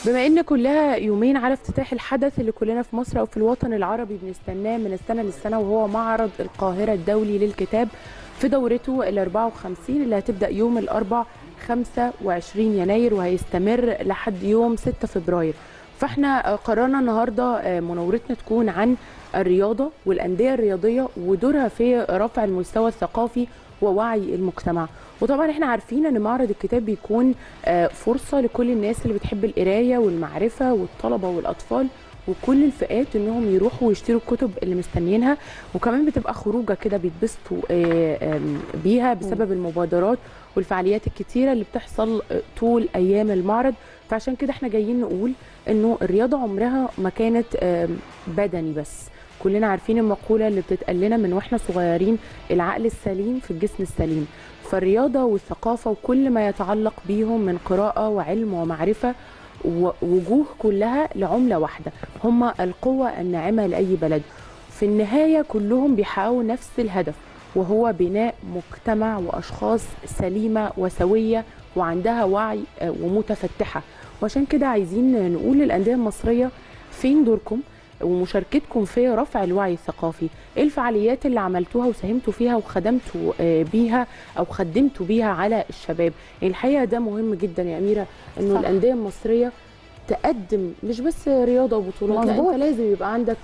بما ان كلها يومين على افتتاح الحدث اللي كلنا في مصر او في الوطن العربي بنستناه من السنه للسنه، وهو معرض القاهره الدولي للكتاب في دورته ال 54 اللي هتبدا يوم الاربعاء 25 يناير وهيستمر لحد يوم 6 فبراير. فاحنا قررنا النهارده مناورتنا تكون عن الرياضه والانديه الرياضيه ودورها في رفع المستوى الثقافي ووعي المجتمع. وطبعا احنا عارفين ان معرض الكتاب بيكون فرصه لكل الناس اللي بتحب القرايه والمعرفه والطلبه والاطفال وكل الفئات انهم يروحوا ويشتروا الكتب اللي مستنيينها، وكمان بتبقى خروجه كده بيتبسطوا بيها بسبب المبادرات والفعاليات الكتيره اللي بتحصل طول ايام المعرض. فعشان كده احنا جايين نقول انه الرياضه عمرها ما كانت بدني بس. كلنا عارفين المقوله اللي بتتقال لنا من واحنا صغيرين: العقل السليم في الجسم السليم. فالرياضه والثقافه وكل ما يتعلق بيهم من قراءه وعلم ومعرفه ووجوه كلها لعمله واحده، هم القوه الناعمه لاي بلد. في النهايه كلهم بيحققوا نفس الهدف، وهو بناء مجتمع واشخاص سليمه وسويه وعندها وعي ومتفتحه. وعشان كده عايزين نقول للانديه المصريه: فين دوركم ومشاركتكم في رفع الوعي الثقافي؟ ايه الفعاليات اللي عملتوها وساهمتوا فيها وخدمتوا بيها او خدمتوا بيها على الشباب؟ يعني الحقيقه ده مهم جدا يا اميره، انه الانديه المصريه تقدم مش بس رياضه وبطولات، لا انت لازم يبقى عندك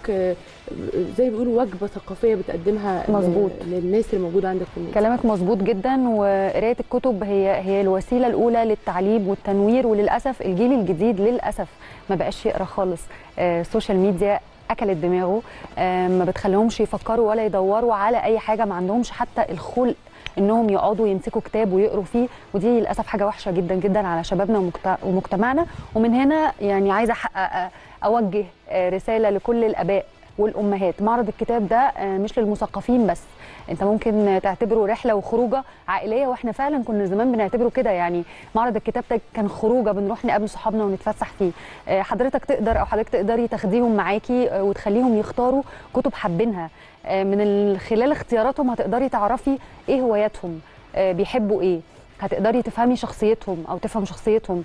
زي ما بيقولوا وجبه ثقافيه بتقدمها مظبوط للناس اللي موجوده عندك في المدرسة. كلامك مظبوط جدا، وقرايه الكتب هي الوسيله الاولى للتعليم والتنوير. وللاسف الجيل الجديد للاسف ما بقاش يقرا خالص. السوشيال ميديا اكلت دماغه، ما بتخليهمش يفكروا ولا يدوروا على اي حاجه، ما عندهمش حتى الخلق انهم يقعدوا يمسكوا كتاب ويقروا فيه، ودي للاسف حاجه وحشه جدا جدا على شبابنا ومجتمعنا. ومن هنا يعني عايزه اوجه رساله لكل الاباء والامهات: معرض الكتاب ده مش للمثقفين بس، انت ممكن تعتبره رحله وخروجه عائليه، واحنا فعلا كنا زمان بنعتبره كده. يعني معرض الكتاب ده كان خروجه بنروح نقابل صحابنا ونتفسح فيه. حضرتك تقدر او حضرتك تقدري تاخديهم معاكي وتخليهم يختاروا كتب حابينها. من خلال اختياراتهم هتقدري تعرفي ايه هواياتهم، بيحبوا ايه، هتقدري تفهمي شخصيتهم او تفهم شخصيتهم،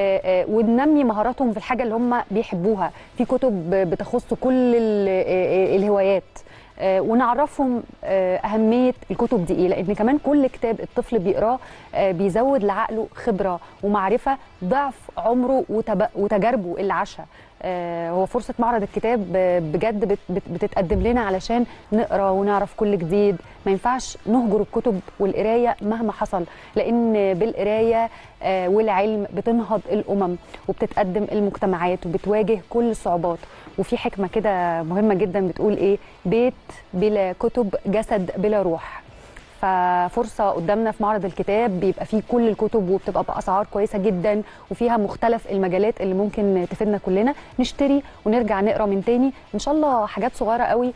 وننمي مهاراتهم في الحاجه اللي هم بيحبوها. في كتب بتخص كل الهوايات، ونعرفهم أهمية الكتب دي إيه، لأن كمان كل كتاب الطفل بيقراه بيزود لعقله خبرة ومعرفة ضعف عمره وتجاربه اللي عاشها. هو فرصة معرض الكتاب بجد بتتقدم لنا علشان نقرأ ونعرف كل جديد. ما ينفعش نهجر الكتب والقراية مهما حصل، لأن بالقراية والعلم بتنهض الأمم وبتتقدم المجتمعات وبتواجه كل الصعوبات. وفي حكمة كده مهمة جدا بتقول إيه: بيت بلا كتب جسد بلا روح. ففرصة قدامنا في معرض الكتاب بيبقى فيه كل الكتب وبتبقى بأسعار كويسة جدا، وفيها مختلف المجالات اللي ممكن تفيدنا كلنا. نشتري ونرجع نقرأ من تاني إن شاء الله، حاجات صغيرة قوي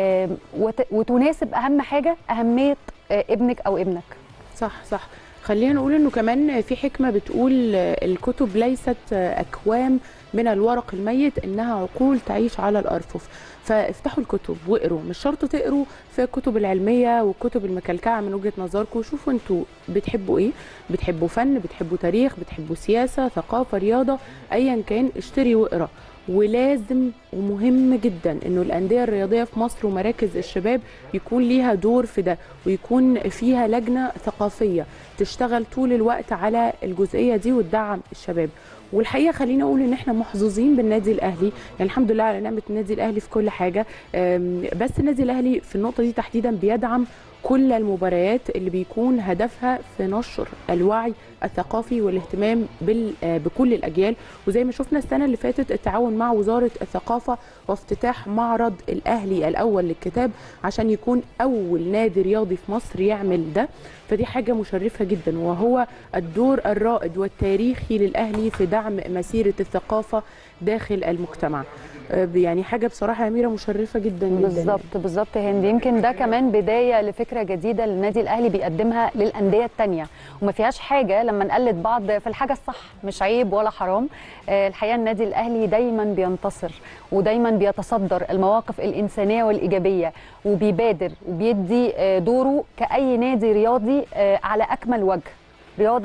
وتناسب أهم حاجة أهمية ابنك أو ابنك. صح صح. خلينا نقول انه كمان في حكمه بتقول: الكتب ليست اكوام من الورق الميت، انها عقول تعيش على الارفف. فافتحوا الكتب واقروا، مش شرط تقروا في الكتب العلميه والكتب المكلكعه من وجهه نظركم. شوفوا انتوا بتحبوا ايه، بتحبوا فن، بتحبوا تاريخ، بتحبوا سياسه، ثقافه، رياضه، ايا كان اشتري واقرا. ولازم ومهم جدا انه الانديه الرياضيه في مصر ومراكز الشباب يكون ليها دور في ده، ويكون فيها لجنه ثقافيه تشتغل طول الوقت على الجزئيه دي وتدعم الشباب. والحقيقه خلينا اقول ان احنا محظوظين بالنادي الاهلي، يعني الحمد لله على نعمه النادي الاهلي في كل حاجه. بس النادي الاهلي في النقطه دي تحديدا بيدعم كل المباريات اللي بيكون هدفها في نشر الوعي الثقافي والاهتمام بكل الاجيال. وزي ما شفنا السنه اللي فاتت التعاون مع وزاره الثقافه وافتتاح معرض الاهلي الاول للكتاب عشان يكون اول نادي رياضي في مصر يعمل ده. فدي حاجه مشرفه جدا، وهو الدور الرائد والتاريخي للاهلي في دعم مسيره الثقافه داخل المجتمع. يعني حاجه بصراحه يا اميره مشرفه جدا جدا. بالظبط بالظبط هند، يمكن ده كمان بدايه لفكره جديده للنادي الاهلي بيقدمها للانديه الثانيه، وما فيهاش حاجه لما نقلد بعض في الحاجه الصح، مش عيب ولا حرام. الحقيقه النادي الاهلي دايما بينتصر ودايما بيتصدر المواقف الانسانيه والايجابيه، وبيبادر وبيدي دوره كاي نادي رياضي على اكمل وجه. رياضه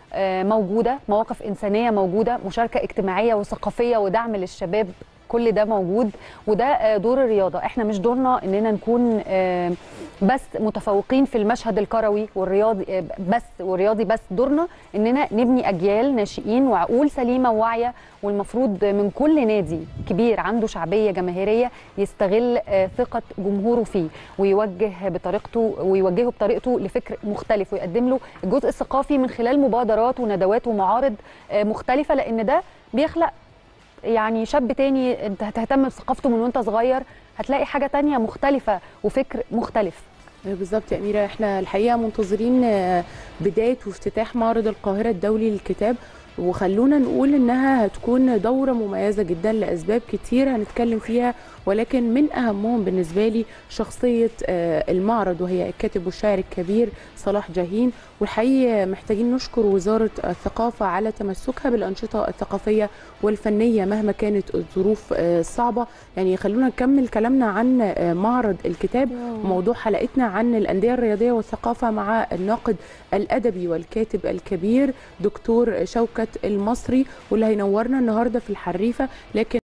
موجوده، مواقف انسانيه موجوده، مشاركه اجتماعيه وثقافيه ودعم للشباب، كل ده موجود. وده دور الرياضه. احنا مش دورنا اننا نكون بس متفوقين في المشهد الكروي والرياضي بس، دورنا اننا نبني اجيال ناشئين وعقول سليمه وواعيه. والمفروض من كل نادي كبير عنده شعبيه جماهيريه يستغل ثقه جمهوره فيه ويوجهه بطريقته لفكر مختلف، ويقدم له الجزء الثقافي من خلال مبادرات وندوات ومعارض مختلفه، لان ده بيخلق يعني شاب تاني انت هتهتم بثقافته من وانت صغير، هتلاقي حاجه تانيه مختلفه وفكر مختلف. بالظبط يا أميرة، احنا الحقيقة منتظرين بداية وافتتاح معرض القاهرة الدولي للكتاب، وخلونا نقول انها هتكون دورة مميزة جدا لأسباب كتير هنتكلم فيها، ولكن من أهمهم بالنسبة لي شخصية المعرض، وهي الكاتب والشاعر الكبير صلاح جاهين. والحقيقة محتاجين نشكر وزارة الثقافة على تمسكها بالأنشطة الثقافية والفنية مهما كانت الظروف الصعبة. يعني خلونا نكمل كلامنا عن معرض الكتاب، موضوع حلقتنا عن الأندية الرياضية والثقافة مع الناقد الأدبي والكاتب الكبير دكتور شوكت المصري، واللي هينورنا النهارده في الحريفة. لكن